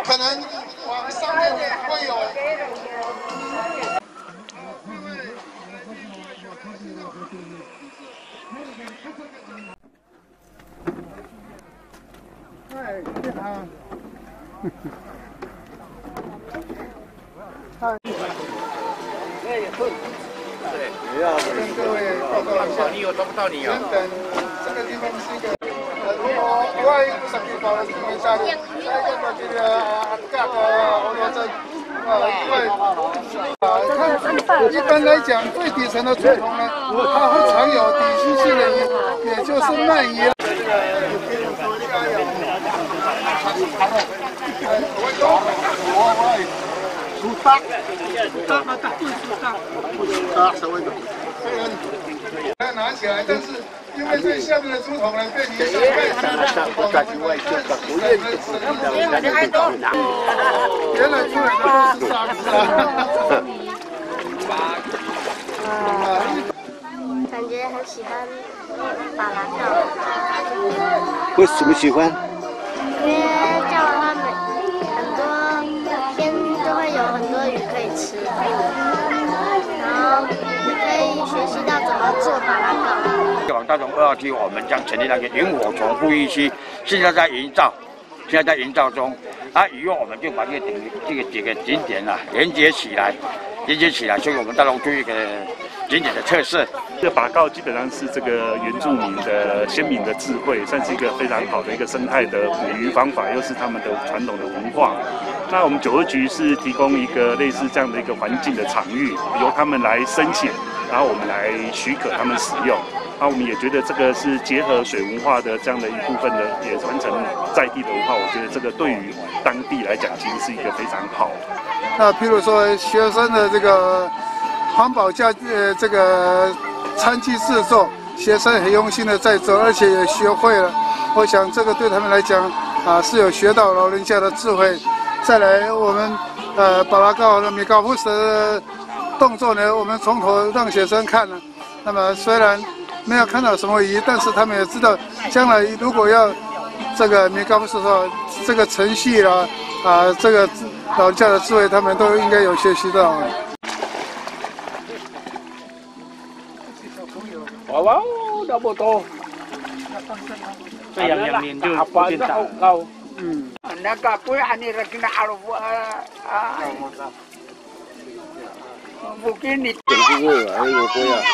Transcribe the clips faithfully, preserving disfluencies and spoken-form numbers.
可能往上面会有。嗨，你好。嗨。对，不要跟各位报告一下，你有抓不到你啊？原本这个地方是一个。 我我爱不上去跑了，因为下面下一个这个啊，价格红罗针啊，因为啊，看一般来讲，最底层的竹筒呢，它会藏有底栖性的盐，也就是鳗盐。这个有可以说这个有，我有，我我苏打，苏打嘛，打对苏打，苏打什么的，它拿起来，但是。 因为最下面的竹筒呢，被你上盖子了，不敢去外界的，不愿意吃的，我们就到哪？原来出来都是沙子啊！ 感觉很喜欢巴拉糕。 为什么喜欢？ 因为这样的话，每很多天都会有很多鱼可以吃，然后可以学习到怎么做巴拉糕。 往大同二号区，我们将成立那个萤火虫富裕区，现在在营造，现在在营造中。啊，以后我们就把这个景这个几个景点啊连接起来，连接起来，所以我们大同区一个景点的特色。 这个巴告基本上是这个原住民的先民的智慧，算是一个非常好的一个生态的捕鱼方法，又是他们的传统的文化。那我们九二局是提供一个类似这样的一个环境的场域，由他们来申请，然后我们来许可他们使用。 那我们也觉得这个是结合水文化的这样的一部分的，也传承在地的文化。我觉得这个对于当地来讲，其实是一个非常好。 那譬如说学生的这个环保家呃这个餐具制作，学生很用心的在做，而且也学会了。我想这个对他们来讲啊是有学到老人家的智慧。再来我们呃巴拉告的米高夫斯的动作呢，我们从头让学生看了。那么虽然 没有看到什么鱼，但是他们也知道，将来如果要这个米高夫斯说这个程序啦，啊，这个老人家的智慧，他们都应该有学习到。 娃娃那么多， 这两两年就不见大。 嗯，那个不然你那个阿鲁啊啊，不给你。真是会啊，有会啊。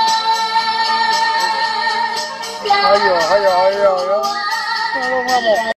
还有还有还有，还有，